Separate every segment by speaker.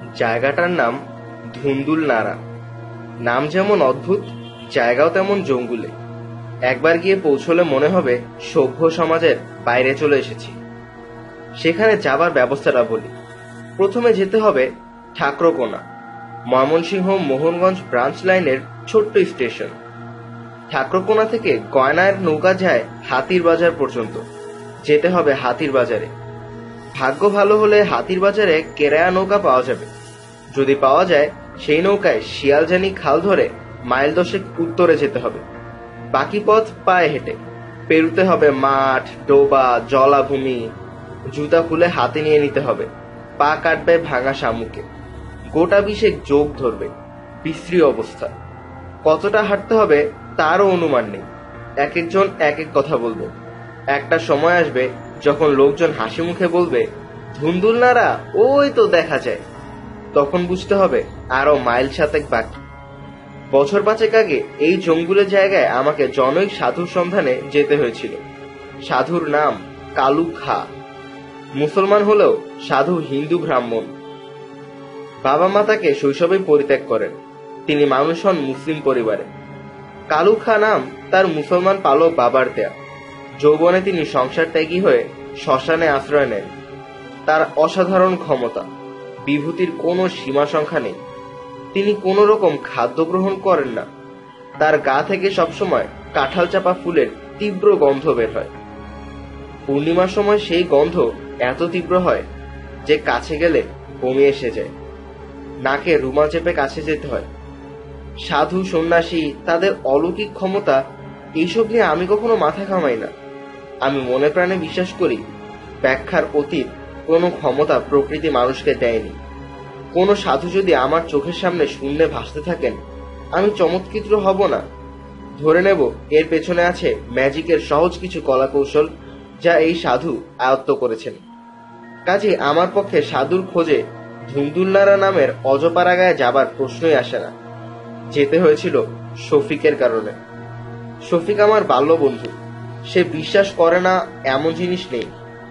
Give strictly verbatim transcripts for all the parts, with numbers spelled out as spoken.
Speaker 1: জায়গাটার নাম ধুন্দুল নাড়া। নাম যেমন অদ্ভুত, জায়গাও তেমন জঙ্গুলে। একবার গিয়ে পৌঁছলে মনে হবে সভ্য সমাজের বাইরে চলে এসেছি। সেখানে যাবার ব্যবস্থাটা বলি। প্রথমে যেতে হবে ঠাকরকোনা, ময়মনসিংহ মোহনগঞ্জ ব্রাঞ্চ লাইনের ছোট্ট স্টেশন। ঠাকরকোনা থেকে গয়নার নৌকা যায় হাতির বাজার পর্যন্ত। যেতে হবে হাতির বাজারে। ভাগ্য ভালো হলে হাতির বাজারে কেরায়া নৌকা পাওয়া যাবে। যদি পাওয়া যায়, সেই নৌকায় শিয়ালজানি খাল ধরে মাইল দশেক উত্তরে যেতে হবে। বাকি পথ পায়ে হেঁটে। পেরুতে হবে মাঠ, ডোবা, জলাভূমি। জুতা খুলে হাতে নিয়ে নিতে হবে। পা কাটবে ভাঙা শামুকে। গোটা বিশেক যোগ ধরবে। বিশ্রী অবস্থা। কতটা হাঁটতে হবে তারও অনুমান নেই। এক একজন এক এক কথা বলবে। একটা সময় আসবে যখন লোকজন হাসি মুখে বলবে, ধুন্দুল নাড়া ওই তো দেখা যায়। তখন বুঝতে হবে আরো মাইল সাতেক বাকি। বছর পাঁচেক আগে এই জঙ্গুলের জায়গায় আমাকে জনৈক সাধুর সন্ধানে যেতে হয়েছিল। সাধুর নাম কালু খা। মুসলমান হলেও সাধু হিন্দু ব্রাহ্মণ। বাবা মা তাকে শৈশবেই পরিত্যাগ করেন। তিনি মানুষ হন মুসলিম পরিবারে। কালু খা নাম তার মুসলমান পালক বাবার দেয়া। যৌবনে তিনি সংসার ত্যাগী হয়ে শ্মশানে আশ্রয় নেন। তার অসাধারণ ক্ষমতা, বিভূতির কোনো সীমা সংখ্যা নেই। তিনি কোনো রকম খাদ্য গ্রহণ করেন না। তার গা থেকে সবসময় কাঁঠাল চাপা ফুলের তীব্র গন্ধ বের হয়। পূর্ণিমার সময় সেই গন্ধ এত তীব্র হয় যে কাছে গেলে বমি এসে যায়। নাকে রুমাল চেপে কাছে যেতে হয়। সাধু সন্ন্যাসী, তাদের অলৌকিক ক্ষমতা, এইসব নিয়ে আমি কখনো মাথা ঘামাই না। আমি মনে প্রাণে বিশ্বাস করি ব্যাখ্যার অতীত কোনো ক্ষমতা প্রকৃতি মানুষকে দেয়নি। কোনো সাধু যদি আমার চোখের সামনে শূন্যে ভাসতে থাকেন, আমি চমৎকৃত হব না। ধরে নেব এর পেছনে আছে ম্যাজিকের সহজ কিছু কলাকৌশল, যা এই সাধু আয়ত্ত করেছেন। কাজে আমার পক্ষে সাধুর খোঁজে ধুন্দুল নাড়া নামের অজপাড়াগায় যাবার প্রশ্নই আসে না। যেতে হয়েছিল শফিকের কারণে। শফিক আমার বাল্য বন্ধু। সে বিশ্বাস করে না এমন জিনিস নেই।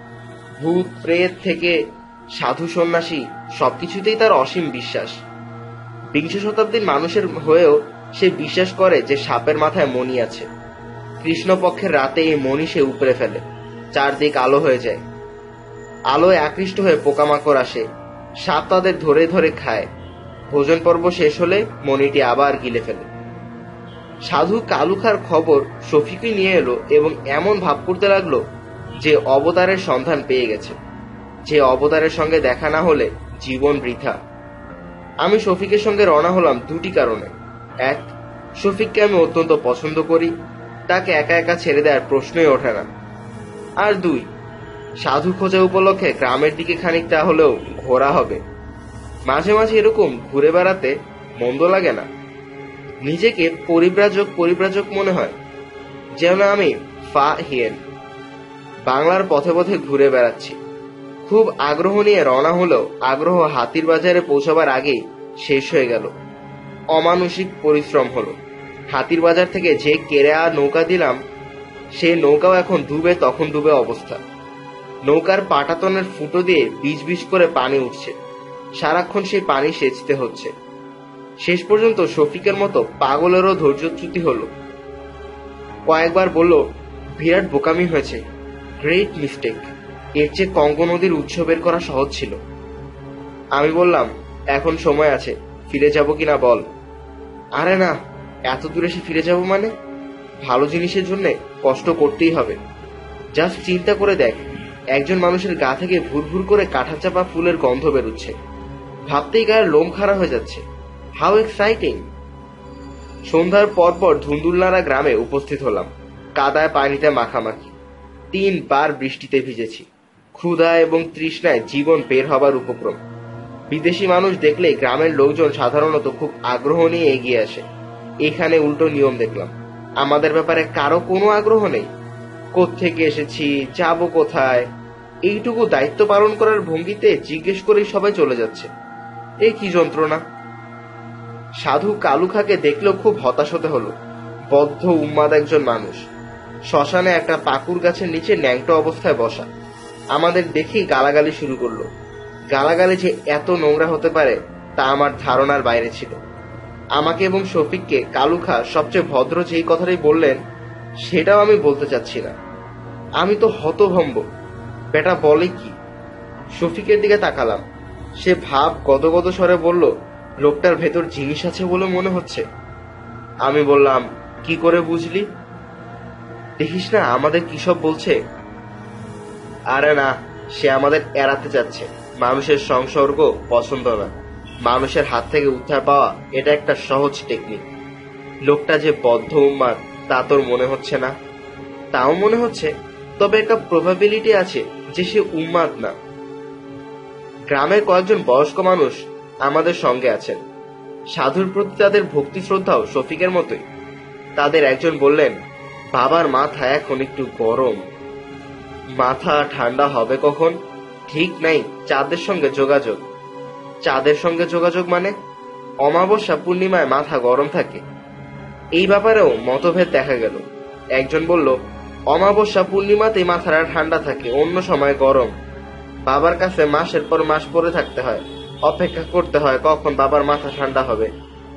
Speaker 1: ভূত প্রেত থেকে সাধু সন্ন্যাসী সবকিছুতেই তার অসীম বিশ্বাস। বিংশ শতাব্দীর মানুষের হয়েও সে বিশ্বাস করে যে সাপের মাথায় মণি আছে। কৃষ্ণপক্ষের রাতে এই মণি সে উপড়ে ফেলে। চারদিক আলো হয়ে যায়। আলোয় আকৃষ্ট হয়ে পোকামাকড় আসে। সাপ তাদের ধরে ধরে খায়। ভোজন পর্ব শেষ হলে মণিটি আবার গিলে ফেলে। সাধু কালুখার খবর শফিকই নিয়ে এলো এবং এমন ভাব করতে লাগলো যে অবতারের সন্ধান পেয়ে গেছে। যে অবতারের সঙ্গে দেখা না হলে জীবন বৃথা। আমি শফিকের সঙ্গে রওনা হলাম দুটি কারণে। এক, শফিককে আমি অত্যন্ত পছন্দ করি। তাকে একা একা ছেড়ে দেওয়ার প্রশ্নই ওঠে না। আর দুই, সাধু খোঁজা উপলক্ষে গ্রামের দিকে খানিকটা হলেও ঘোরা হবে। মাঝে মাঝে এরকম ঘুরে বেড়াতে মন্দ লাগে না। নিজেকে পরিব্রাজক পরিব্রাজক মনে হয়, যেন আমি ফা হিয়েন বাংলার পথে পথে ঘুরে বেড়াচ্ছি। খুব আগ্রহ নিয়ে রওনা হলেও আগ্রহ হাতির বাজারে পৌঁছাবার আগেই শেষ হয়ে গেল। অমানসিক পরিশ্রম হলো। হাতির বাজার থেকে যে কেরায়া নৌকা দিলাম, সে নৌকাও এখন ডুবে তখন ডুবে অবস্থা। নৌকার পাটাতনের ফুটো দিয়ে বিজ বিজ করে পানি উঠছে। সারাক্ষণ সেই পানি সেচতে হচ্ছে। শেষ পর্যন্ত শফিকের মতো পাগলেরও ধৈর্যচ্যুতি হলো। কয়েকবার বলল, বিরাট বোকামি হয়েছে, গ্রেট মিস্টেক। এর চেয়ে কঙ্গো নদীর উৎস বের করা সহজ ছিল। আমি বললাম, এখন সময় আছে, ফিরে যাব কিনা বল। আরে না, এত দূরে সে ফিরে যাব মানে? ভালো জিনিসের জন্য কষ্ট করতেই হবে। জাস্ট চিন্তা করে দেখ, একজন মানুষের গা থেকে ভুর ভুর করে কাঁঠা চাপা ফুলের গন্ধ বেরোচ্ছে। ভাবতেই গায়ের লোম খাড়া হয়ে যাচ্ছে। How exciting! সন্ধ্যার পরপর ধুন্দুলনাড়া গ্রামে উপস্থিত হলাম। কাদায় পানিতে মাখামাখি। তিনবার বৃষ্টিতে ভিজেছি। ক্ষুধা এবং তৃষ্ণায় জীবন বের হবার উপক্রম। বিদেশি মানুষ দেখলেই গ্রামের লোকজন সাধারণত খুব আগ্রহ নিয়ে এগিয়ে আসে। এখানে উল্টো নিয়ম দেখলাম। আমাদের ব্যাপারে কারো কোনো আগ্রহ নেই। কোত্থেকে এসেছি, যাব কোথায়, এইটুকু দায়িত্ব পালন করার ভঙ্গিতে জিজ্ঞেস করেই সবাই চলে যাচ্ছে। এই কি যন্ত্রণা! সাধু কালুখাকে দেখলেও খুব হতাশ হতে হলো। বদ্ধ উন্মাদ একজন মানুষ। শ্মশানে একটা পাকুর গাছের নিচে ন্যাংটো অবস্থায় বসা। আমাদের দেখেই গালাগালি শুরু করলো। গালাগালি যে এত নোংরা হতে পারে তা আমার ধারণার বাইরে ছিল। আমাকে এবং শফিককে কালু খা সবচেয়ে ভদ্র যেই কথাটাই বললেন সেটাও আমি বলতে চাচ্ছি না। আমি তো হতভম্ব, বেটা বলে কি? শফিকের দিকে তাকালাম। সে ভাব গদগদ স্বরে বলল, লোকটার ভেতর জিনিস আছে বলে মনে হচ্ছে। আমি বললাম, কি করে বুঝলি? দেখিস না আমাদের কি সব বলছে। আরে না, সে আমাদের এড়াতে চাচ্ছে। মানুষের সংসর্গ পছন্দ না। মানুষের হাত থেকে উদ্ধার পাওয়া এটা একটা সহজ টেকনিক। লোকটা যে বদ্ধ উন্মাদ তা তোর মনে হচ্ছে না? তাও মনে হচ্ছে, তবে একটা প্রবাবিলিটি আছে যে সে উন্মাদ না। গ্রামের কয়েকজন বয়স্ক মানুষ আমাদের সঙ্গে আছেন। সাধুর প্রতি তাদের ভক্তি শ্রদ্ধাও শফিকের মতোই। তাদের একজন বললেন, বাবার মাথা এখন একটু গরম। মাথা ঠান্ডা হবে কখন? ঠিক নাই। চাঁদের সঙ্গে যোগাযোগ। চাঁদের সঙ্গে যোগাযোগ মানে? অমাবস্যা পূর্ণিমায় মাথা গরম থাকে। এই ব্যাপারেও মতভেদ দেখা গেল। একজন বলল, অমাবস্যা পূর্ণিমাতেই মাথাটা ঠান্ডা থাকে, অন্য সময় গরম। বাবার কাছে মাসের পর মাস পরে থাকতে হয়, অপেক্ষা করতে হয় কখন বাবার মাথা ঠান্ডা হবে।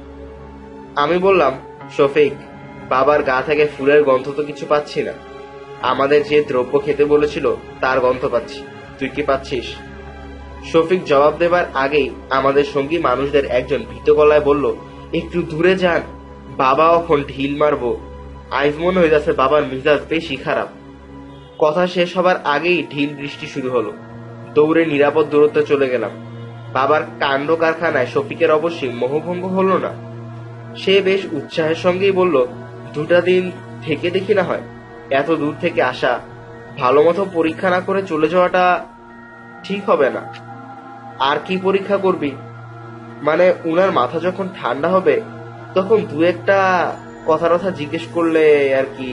Speaker 1: আমি বললাম, শফিক, বাবার গা থেকে ফুলের গন্ধ তো কিছু পাচ্ছি না। আমাদের যে দ্রব্য খেতে বলেছিল তার গন্ধ পাচ্ছি। তুই কি পাচ্ছিস? শফিক জবাব দেবার আগেই আমাদের সঙ্গী মানুষদের একজন ভীত গলায় বলল, একটু দূরে যান, বাবা এখন ঢিল মারবো। আইজ মনে হয়ে যাচ্ছে বাবার মিজাজ বেশি খারাপ। কথা শেষ হবার আগেই ঢিল বৃষ্টি শুরু হলো। দৌড়ে নিরাপদ দূরত্বে চলে গেলাম। বাবার কাণ্ড কারখানায় শফিকের অবশ্যই মোহভঙ্গ হলো না। সে বেশ উৎসাহের সঙ্গেই বলল, দুটা দিন থেকে দেখি না হয়। এত দূর থেকে আসা, ভালো মতো পরীক্ষা না করে চলে যাওয়াটা ঠিক হবে না। আর কি পরীক্ষা করবি? মানে উনার মাথা যখন ঠান্ডা হবে তখন দু একটা কথা কথা জিজ্ঞেস করলে আর কি।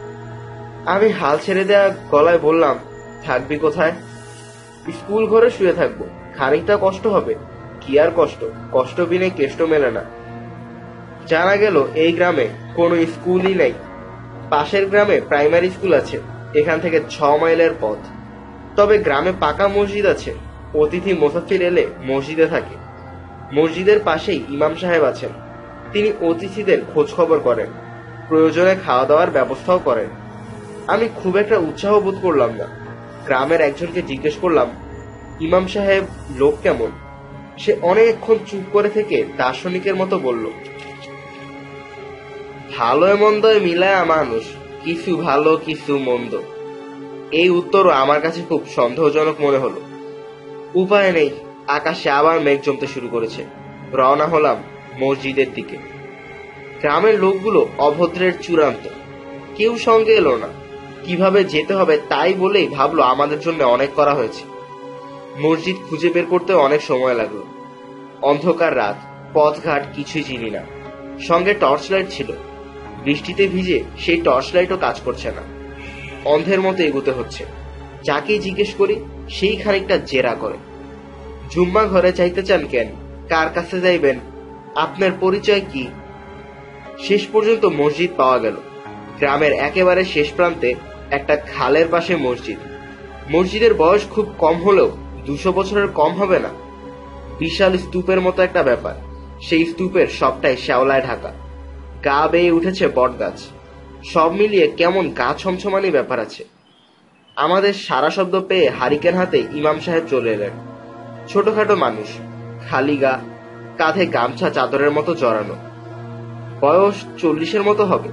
Speaker 1: আমি হাল ছেড়ে দেয়া গলায় বললাম, থাকবি কোথায়? স্কুল ঘরে শুয়ে থাকবো। খানিকটা কষ্ট হবে, কি আর কষ্ট, কষ্ট বিনে কেষ্ট মেলে না। জানা গেল এই গ্রামে কোনো স্কুলই নেই। পাশের গ্রামে প্রাইমারি স্কুল আছে, এখান থেকে ছ মাইলের পথ। তবে গ্রামে পাকা মসজিদ আছে। অতিথি মুসাফির এলে মসজিদে থাকে। মসজিদের পাশেই ইমাম সাহেব আছেন। তিনি অতিথিদের খোঁজ খবর করেন, প্রয়োজনে খাওয়া দাওয়ার ব্যবস্থাও করেন। আমি খুব একটা উৎসাহ বোধ করলাম না। গ্রামের একজনকে জিজ্ঞেস করলাম, ইমাম সাহেব লোক কেমন? সে অনেকক্ষণ চুপ করে থেকে দার্শনিকের মতো বলল, ভালো মন্দয় মিলায়া মানুষ, কিছু ভালো কিছু মন্দ। এই উত্তরও আমার কাছে খুব সন্দেহজনক মনে হলো। উপায় নেই, আকাশে আবার মেঘ জমতে শুরু করেছে। রওনা হলাম মসজিদের দিকে। গ্রামের লোকগুলো অভদ্রের চূড়ান্ত। কেউ সঙ্গে এলো না। কিভাবে যেতে হবে তাই বলেই ভাবলো আমাদের জন্য অনেক করা হয়েছে। মসজিদ খুঁজে বের করতে অনেক সময় লাগলো। অন্ধকার রাত, পথঘাট কিছুই চিনি না। সঙ্গে টর্চ লাইট ছিল। বৃষ্টিতে ভিজে সেই টর্চ লাইটও কাজ করছে না। অন্ধের মতো এগোতে হচ্ছে। যাকেই জিজ্ঞেস করি সেই খানিকটা জেরা করে। জুম্মা ঘরে চাইতে চান কেন? কার কাছে যাইবেন? আপনার পরিচয় কি? শেষ পর্যন্ত মসজিদ পাওয়া গেল। গ্রামের একেবারে শেষ প্রান্তে একটা খালের পাশে মসজিদ। মসজিদের বয়স খুব কম হলেও দুশো বছরের কম হবে না। বিশাল স্তূপের মতো একটা ব্যাপার। সেই স্তূপের সবটাই শ্যাওলায় ঢাকা। গা বেয়ে উঠেছে বট গাছ। সব মিলিয়ে কেমন গা ছমছমানি ব্যাপার আছে। আমাদের সারা শব্দ পেয়ে হারিকেন হাতে ইমাম সাহেব চলে এলেন। ছোটখাটো মানুষ, খালি গা, কাঁধে গামছা চাদরের মতো জড়ানো। বয়স চল্লিশের মতো হবে।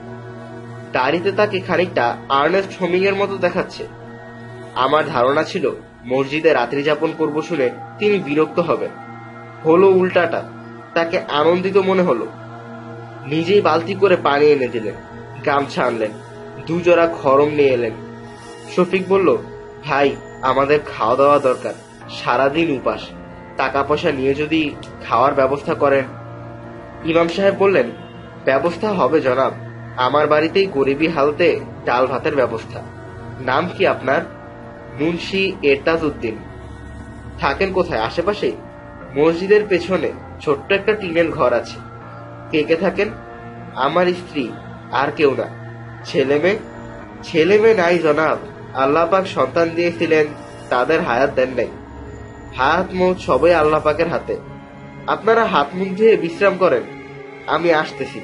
Speaker 1: দাড়িতে তাকে খানিকটা আর্নেস্ট হোমিং এর মতো দেখাচ্ছে। আমার ধারণা ছিল মসজিদে রাত্রি যাপন করবো শুনে তিনি বিরক্ত হবেন। হলো উল্টাটা, তাকে আনন্দিত মনে হলো। নিজেই বালতি করে পানি এনে দিলেন, গামছা আনলেন, দুজোড়া খড়ম নিয়ে এলেন। শফিক বলল, ভাই আমাদের খাওয়া দাওয়া দরকার, সারাদিন উপাস। টাকা পয়সা নিয়ে যদি খাওয়ার ব্যবস্থা করেন। ইমাম সাহেব বললেন, ব্যবস্থা হবে জনাব, আমার বাড়িতেই গরিবী হালতে ডাল ভাতের ব্যবস্থা। নাম কি আপনার? মুন্সি এরতাজ উদ্দিন। থাকেন কোথায়? আশেপাশে? মসজিদের পেছনে ছোট্ট একটা টিনের ঘর আছে। কে কে থাকেন? আমার স্ত্রী, আর কেউ না। ছেলে মেয়ে? ছেলে মেয়ে নাই জনাব, আল্লাহ পাক সন্তান দিয়েছিলেন, তাদের হায়াত দেন নাই। হাত মুখ সবই আল্লাহ পাকের হাতে। আপনারা হাত মুখ ধুয়ে বিশ্রাম করেন, আমি আসতেছি।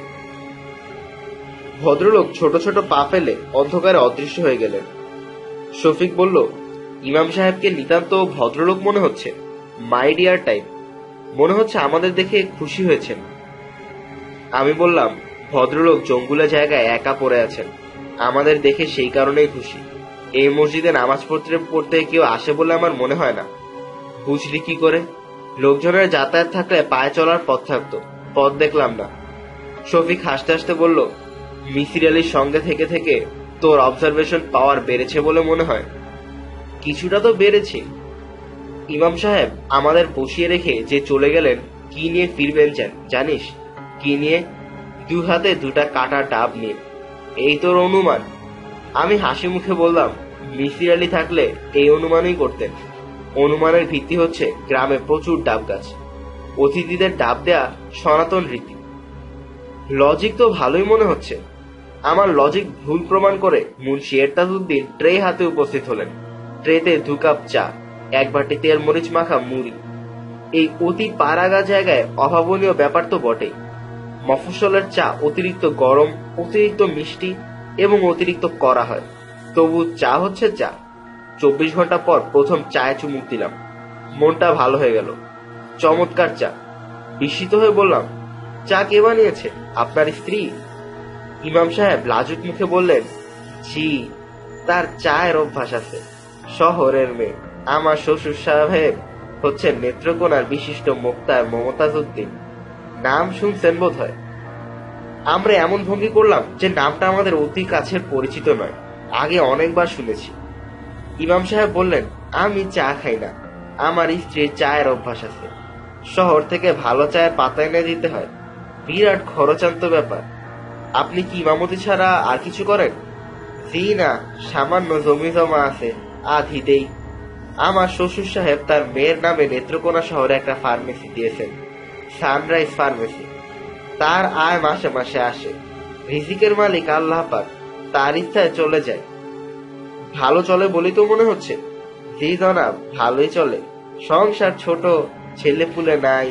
Speaker 1: ভদ্রলোক ছোট ছোট পা ফেলে অন্ধকারে অদৃশ্য হয়ে গেলেন। শফিক বলল, ইমাম সাহেবকে নিতান্ত ভদ্রলোক মনে হচ্ছে, মাই ডিয়ার টাইপ। মনে হচ্ছে আমাদের দেখে খুশি হয়েছেন। আমি বললাম, ভদ্রলোক জঙ্গুলা জায়গায় একা পড়ে আছেন, আমাদের দেখে সেই কারণেই খুশি। এই মসজিদে নামাজ পড়তে পড়তে কেউ আসে বলে আমার মনে হয় না। বুঝলি কি করে? লোকজনের যাতায়াত থাকলে পায়ে চলার পথ থাকতো, পথ দেখলাম না। শফিক হাসতে হাসতে বলল, মিসির আলীর সঙ্গে থেকে থেকে তোর অবজারভেশন পাওয়ার বেড়েছে বলে মনে হয়। কিছুটা তো বেড়েছে। ইমাম সাহেব আমাদের বসিয়ে রেখে যে চলে গেলেন, কি নিয়ে ফিরবেন জানিস? কি নিয়ে? দু হাতে দুটা কাটা ডাব নিয়ে। এই তোর অনুমান? আমি হাসি মুখে বললাম, মিসির আলী থাকলে এই অনুমানই করতেন। অনুমানের ভিত্তি হচ্ছে গ্রামে প্রচুর ডাব গাছ, অতিথিদের ডাব দেয়া সনাতন রীতি। লজিক তো ভালোই মনে হচ্ছে। আমার লজিক ভুল প্রমাণ করে মুন্সি এরতাজউদ্দিন ট্রে হাতে উপস্থিত হলেন। ট্রেতে দু কাপ চা, এক বাটি তেল মরিচ মাখা মুড়ি। এই অতি পাড়াগা জায়গায় অভাবনীয় ব্যাপার তো বটেই। মফস্বলের চা অতিরিক্ত গরম, অতিরিক্ত মিষ্টি এবং অতিরিক্ত কড়া হয়, তবু চা হচ্ছে চা। চব্বিশ ঘন্টা পর প্রথম চায়ে চুমুক দিলাম, মনটা ভালো হয়ে গেল। চমৎকার চা। বিস্মিত হয়ে বললাম, চা কে বানিয়েছে? আপনার স্ত্রী? ইমাম সাহেব লাজুক মুখে বললেন, জি, তার চায়ের অভ্যাস আছে। শহরের মেয়ে। আমার শ্বশুর সাহেব হচ্ছেন নেত্রকোনার বিশিষ্ট মুক্তার মমতাজ উদ্দিন। নাম শুনছেন বোধ হয়। আমরা এমন ভঙ্গি করলাম যে নামটা আমাদের অতি কাছের পরিচিত নয়, আগে অনেকবার শুনেছি। ইমাম সাহেব বললেন, আমি চা খাই না, আমার স্ত্রীর চায়ের অভ্যাস আছে। শহর থেকে ভালো চায়ের পাতা এনে দিতে হয়, বিরাট খরচান্ত ব্যাপার। আপনি কি ইমামতি ছাড়া আর কিছু করেন? জি না, সামান্য জমি জমা আছে, আধি দেই। আমার শ্বশুর সাহেব তার মেয়ের নামে নেত্রকোনা শহরে একটা ফার্মেসি দিয়েছেন, সানরাইজ ফার্মেসি। তার আয় মাসে মাসে আসে। রিজিকের মালিক আল্লাহ পাক, তার ইচ্ছায় চলে যায়। ভালো চলে বলি তো মনে হচ্ছে। জি জনাব, ভালোই চলে। সংসার ছোট, ছেলে পুলে নাই।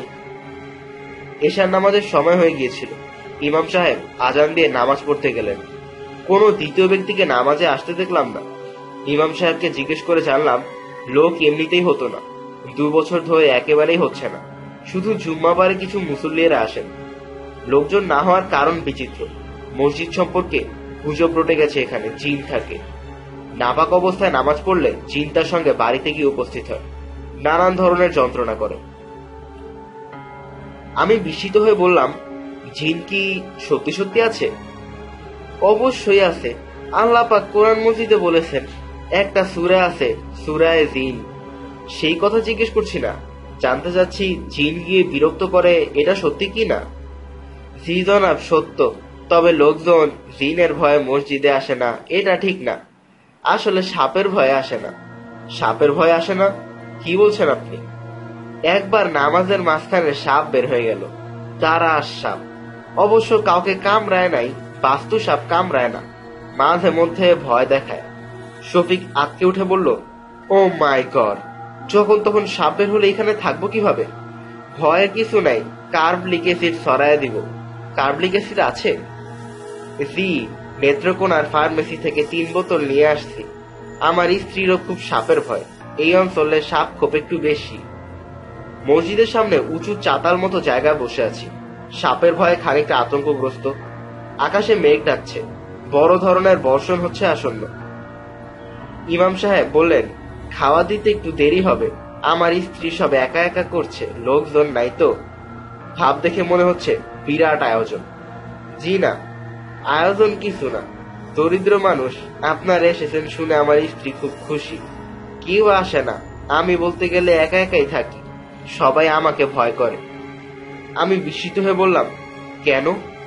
Speaker 1: এশার নামাজের সময় হয়ে গিয়েছিল। ইমাম সাহেব আজান দিয়ে নামাজ পড়তে গেলেন। কোনো দ্বিতীয় ব্যক্তিকে নামাজে আসতে দেখলাম না। ইমাম সাহেবকে জিজ্ঞেস করে জানলাম, লোক এমনিতেই হতো না, দু বছর ধরে একেবারেই হচ্ছে না। শুধু জুম্মাবারে কিছু মুসল্লিরা আসেন। লোকজন না হওয়ার কারণ বিচিত্র। মসজিদ সম্পর্কে গুজব রটে গেছে, এখানে জিন থাকে। নাপাক অবস্থায় নামাজ পড়লে জিন তার সঙ্গে বাড়িতে গিয়ে উপস্থিত হয়, নানান ধরনের যন্ত্রণা করে। আমি বিস্মিত হয়ে বললাম, জিন কি সত্যি সত্যি আছে? অবশ্যই আছে। আল্লাহ পাক কোরআন মজিদে বলেছেন, একটা সূরা আছে, সূরায়ে জিন। সেই কথা জিজ্ঞেস করছি না, জানতে চাচ্ছি জিন গিয়ে বিরক্ত করে, এটা সত্যি কি না? জি জনাব, সত্য। তবে লোকজন জিনের ভয়ে মসজিদে আসে না, এটা ঠিক না। আসলে সাপের ভয়ে আসে না। সাপের ভয়ে আসে না? কি বলছেন আপনি? একবার নামাজের মাঝখানে সাপ বের হয়ে গেল, তারা সাপ। অবশ্য কাউকে কামড়ায় নাই, বাস্তু সাপ কামড়ায় না, মাঝে মধ্যে ভয় দেখায়। শফিক আটকে উঠে বলল, ও মাই গড, যখন তখন সাপ বের হলে এখানে থাকবো কিভাবে? ভয়ের কিছু নাই, কার্বলিক অ্যাসিড ছড়ায় দিব। কার্বলিক অ্যাসিড আছে? জি, নেত্রকোনার ফার্মেসি থেকে তিন বোতল নিয়ে আসছি। আমার স্ত্রীরও খুব সাপের ভয়, এই অঞ্চলে সাপ খুব একটু বেশি। মসজিদের সামনে উঁচু চাতাল মতো জায়গায় বসে আছি, সাপের ভয়ে খানিকটা আতঙ্কগ্রস্ত। আকাশে মেঘ ডাকছে, বড় ধরনের বর্ষণ হচ্ছে আসন্ন। ইমাম সাহেব বললেন, খাওয়া দিতে একটু দেরি হবে, আমার স্ত্রী সব একা একা করছে, লোকজন নাই তো। ভাব দেখে মনে হচ্ছে বিরাট আয়োজন। জি না, আয়োজন কিছু না, দরিদ্র মানুষ আপনারা এসেছেন শুনে আমার স্ত্রী খুব খুশি। কেউ আসে না, আমি বলতে গেলে একা একাই থাকি, সবাই আমাকে ভয় করে। আমি বিস্মিত হয়ে বললাম, কেন?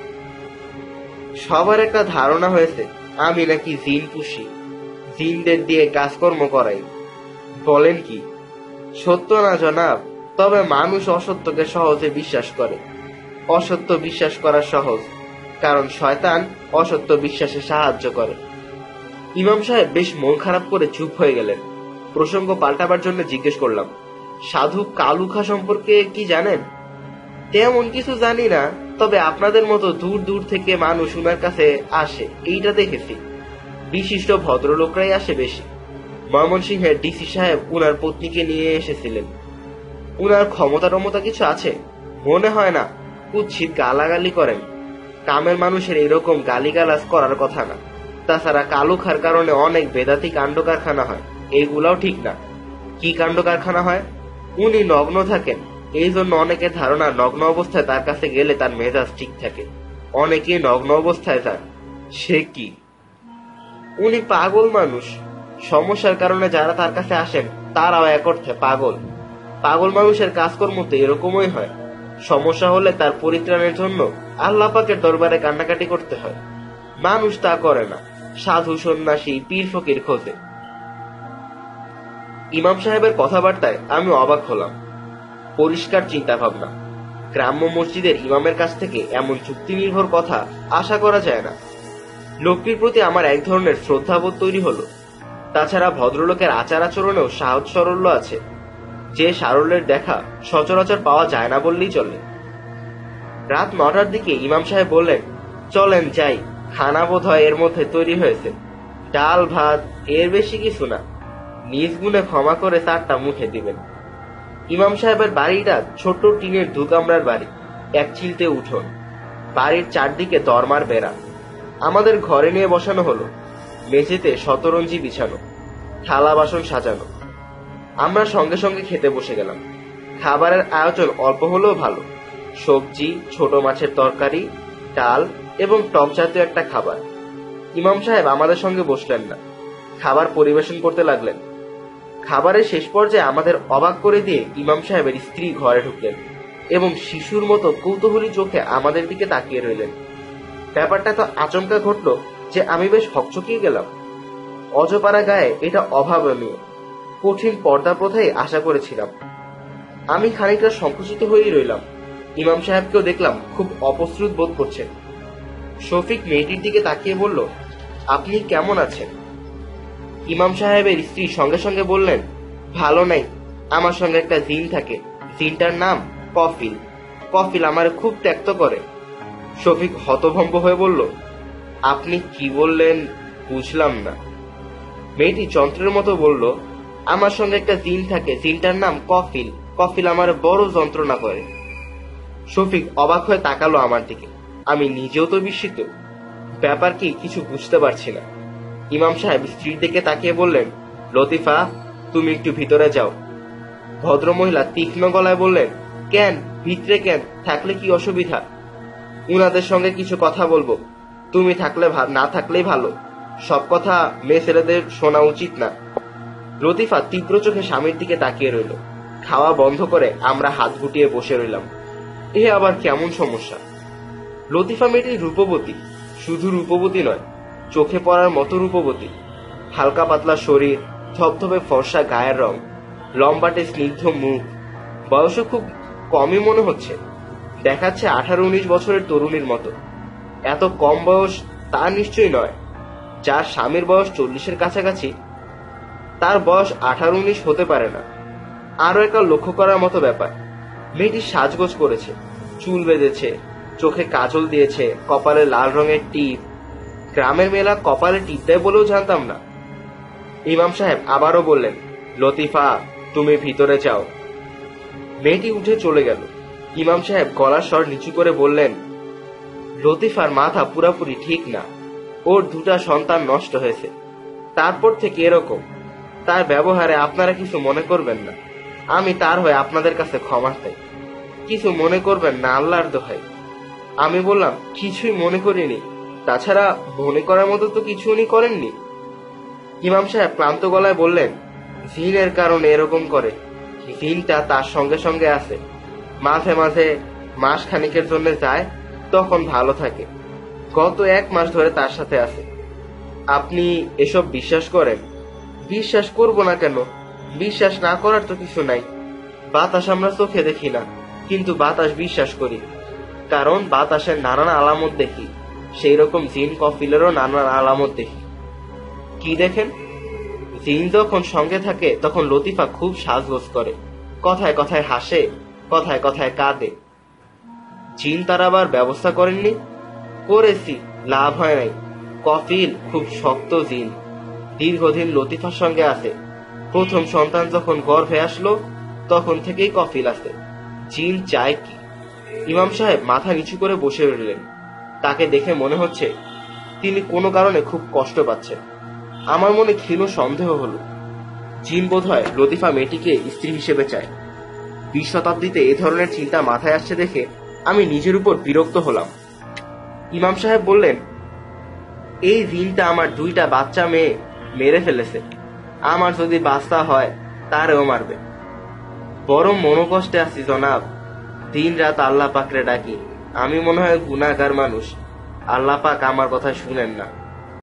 Speaker 1: সবার একটা ধারণা হয়েছে আমি নাকি জিন পুষি, জিনদের দিয়ে কাজকর্ম করাই। বলেন কি? সত্য না জনাব, তবে মানুষ অসত্যকে সহজে বিশ্বাস করে। অসত্য বিশ্বাস করা সহজ, কারণ শয়তান অসত্য বিশ্বাসে সাহায্য করে। ইমাম সাহেব বেশ মন খারাপ করে চুপ হয়ে গেলেন। প্রসঙ্গ পাল্টাবার জন্য জিজ্ঞেস করলাম, সাধু কালুখা সম্পর্কে কি জানেন? তেমন কিছু জানি না, তবে আপনাদের মতো দূর দূর থেকে মানুষ উনার কাছে আসে এইটা দেখেছি। বিশিষ্ট ভদ্রলোকরাই আসে বেশি। ময়মনসিংহের ডিসি সাহেব উনার পত্নীকে নিয়ে এসেছিলেন। উনার ক্ষমতা টমতা কিছু আছে? মনে হয় না। কুৎসিত গালাগালি করেন। কামের মানুষের এরকম গালিগালাজ করার কথা না। তাছাড়া কালুখার কারণে অনেক বেদাতি কাণ্ড কারখানা হয়, এইগুলাও ঠিক না। কি কাণ্ড কারখানা হয়? উনি নগ্ন থাকেন, এই জন্য অনেকের ধারণা নগ্ন অবস্থায় তার কাছে গেলে তার মেজাজ ঠিক থাকে। অনেকে নগ্ন অবস্থায় যান। সে কি? উনি পাগল মানুষ। সমস্যার কারণে যারা তার কাছে আসেন তারাও এক অর্থে পাগল। পাগল মানুষের কাজকর্ম তো এরকমই হয়। সমস্যা হলে তার পরিত্রাণের জন্য আল্লাহ পাকের দরবারে কান্নাকাটি করতে হয়। মানুষ তা করে না, সাধু সন্ন্যাসী পীর ফকির খোঁজে। ইমাম সাহেবের কথাবার্তায় আমি অবাক হলাম। পরিষ্কার চিন্তা ভাবনা। গ্রাম্য মসজিদের ইমামের কাছ থেকে এমন চুক্তি নির্ভর কথা আশা করা যায় না। লোকটির প্রতি আমার এক ধরনের শ্রদ্ধাবোধ তৈরি হলো। তাছাড়া ভদ্রলোকের আচার আচরণেও সহজ সরল্য আছে, যে সারল্যের দেখা সচরাচর পাওয়া যায় না বললেই চলে। রাত নটার দিকে ইমাম সাহেব বললেন, চলেন যাই, খানা বোধ হয় এর মধ্যে তৈরি হয়েছে। ডাল ভাত, এর বেশি কিছু না। নিজ গুণে ক্ষমা করে চারটা মুখে দিবেন। ইমাম সাহেবের বাড়িটা ছোট টিনের দু কামরার বাড়ি, এক চিলতে উঠোন, বাড়ির চারদিকে দরমার বেড়া। আমাদের ঘরে নিয়ে বসানো হলো। মেঝেতে শতরঞ্জি বিছানো, থালা বাসন সাজানো। আমরা সঙ্গে সঙ্গে খেতে বসে গেলাম। খাবারের আয়োজন অল্প হলেও ভালো। সবজি, ছোট মাছের তরকারি, ডাল এবং টক জাতীয় একটা খাবার। ইমাম সাহেব আমাদের সঙ্গে বসলেন না, খাবার পরিবেশন করতে লাগলেন। খাবারের শেষ পর্যায়ে আমাদের অবাক করে দিয়ে ইমাম সাহেবের স্ত্রী ঘরে ঢুকলেন এবং শিশুর মতো কৌতূহলী চোখে আমাদের দিকে তাকিয়ে রইলেন। ব্যাপারটা তো আচমকা ঘটল যে আমি বেশ হকচকিয়ে গেলাম। অজপাড়া গায়ে এটা অভাবনীয়, কঠিন পর্দা প্রথাই আশা করেছিলাম। আমি খানিকটা সংকুচিত হয়েই রইলাম। ইমাম সাহেবকেও দেখলাম খুব অপ্রস্তুত বোধ করছেন। শফিক মেয়েটির দিকে তাকিয়ে বলল, আপনি কেমন আছেন? ইমাম সাহেবের স্ত্রী সঙ্গে সঙ্গে বললেন, ভালো নাই। আমার সঙ্গে একটা জিন থাকে, জিনটার নাম কফিল। কফিল আমার খুব ত্যক্ত করে। শফিক হতভম্ব হয়ে বলল, আপনি কি বললেন বুঝলাম না। মেয়েটি যন্ত্রের মতো বলল, আমার সঙ্গে একটা জিন থাকে, জিনটার নাম কফিল। কফিল আমার বড় যন্ত্রণা করে। শফিক অবাক হয়ে তাকালো আমার দিকে। আমি নিজেও তো বিস্মিত। ব্যাপার কি কিছু বুঝতে পারছি না। ইমাম সাহেব স্ত্রীর দিকে তাকিয়ে বললেন, লতিফা, তুমি একটু ভিতরে যাও। ভদ্রমহিলা তীক্ষ্ণ গলায় বললেন, কেন ভিতরে কেন, থাকলে কি অসুবিধা? উনাদের সঙ্গে কিছু কথা বলবো। তুমি থাকলে না থাকলেই ভালো। সব কথা মেয়ে ছেলেদের শোনা উচিত না। লতিফা তীব্র চোখে স্বামীর দিকে তাকিয়ে রইল। খাওয়া বন্ধ করে আমরা হাত গুটিয়ে বসে রইলাম। এ আবার কেমন সমস্যা? লতিফা মেয়েটি রূপবতী, শুধু রূপবতী নয়, চোখে পড়ার মতো রূপবতী। হালকা পাতলা শরীর, ধবধবে ফর্সা গায়ের রং, লম্বাটে স্নিগ্ধ মুখ। বয়সও খুব কমই মনে হচ্ছে, দেখাচ্ছে আঠারো উনিশ বছরের তরুণীর মতো। এত কম বয়স তা নিশ্চয়ই নয়। যার স্বামীর বয়স চল্লিশের কাছাকাছি, তার বয়স আঠারো উনিশ হতে পারে না। আরো একটা লক্ষ্য করার মতো ব্যাপার, মেয়েটি সাজগোজ করেছে, চুল বেঁধেছে, চোখে কাজল দিয়েছে, কপালে লাল রঙের টিপ। গ্রামের মেয়েরা কপালে টিপ দেয় বলেও জানতাম না। ইমাম সাহেব আবারও বললেন, লতিফা, তুমি ভিতরে যাও। মেয়েটি উঠে চলে গেল। ইমাম সাহেব গলার স্বর নিচু করে বললেন, লতিফার মাথা পুরাপুরি ঠিক না। ওর দুটা সন্তান নষ্ট হয়েছে, তারপর থেকে এরকম। তার ব্যবহারে আপনারা কিছু মনে করবেন না। আমি তার হয়ে আপনাদের কাছে ক্ষমা চাই। কিছু মনে করবেন না, আল্লাহর দোহাই। আমি বললাম, কিছুই মনে করিনি। তাছাড়া মনে করার মতো তো কিছু উনি করেননি। ইমাম সাহেব ক্লান্ত গলায় বললেন, জিনের কারণে এরকম করে। জিনটা তার সঙ্গে সঙ্গে আছে, মাঝে মাঝে মাস খানিকের জন্য যায়, তখন ভালো থাকে। গত এক মাস ধরে তার সাথে আছে। আপনি এসব বিশ্বাস করেন? বিশ্বাস করব না কেন? বিশ্বাস না করার তো কিছু নাই। বাতাস আমরা চোখে দেখি না, কিন্তু বাতাস বিশ্বাস করি, কারণ বাতাসের নানান আলামত দেখি। সেই রকম জিন কফিলেরও নানান আলামত দেখি। কি দেখেন? জিন যখন সঙ্গে থাকে তখন লতিফা খুব সাজগোজ করে, কথায় কথায় হাসে, কথায় কথায় কাঁদে। জিন তার আবার ব্যবস্থা করেননি? করেছি, লাভ হয় নাই। কফিল খুব শক্ত জিন, দীর্ঘদিন লতিফার সঙ্গে আছে। প্রথম সন্তান যখন গর্ভে আসলো তখন থেকেই কফিল আছে। জিন চায় কি? ইমাম সাহেব মাথা নিচু করে বসে রইলেন। তাকে দেখে মনে হচ্ছে তিনি কোনো কারণে খুব কষ্ট পাচ্ছেন। আমার মনে ক্ষীণ সন্দেহ হলো, জিন বোধহয় লতিফা মেয়েটিকে স্ত্রী হিসেবে চায়। বিশ শতাব্দীতে এ ধরনের চিন্তা মাথায় আসছে দেখে আমি নিজের উপর বিরক্ত হলাম। ইমাম সাহেব বললেন, এই জিনটা আমার দুইটা বাচ্চা মেয়ে মেরে ফেলেছে। আমার যদি বাচ্চা হয় তারেও মারবে। বড় মনোকষ্টে আছি জনাব। দিন রাত আল্লাহ পাকরে ডাকি। আমি মনে হয় গুনাহগার মানুষ, আল্লাহ পাক আমার কথা শুনেন না।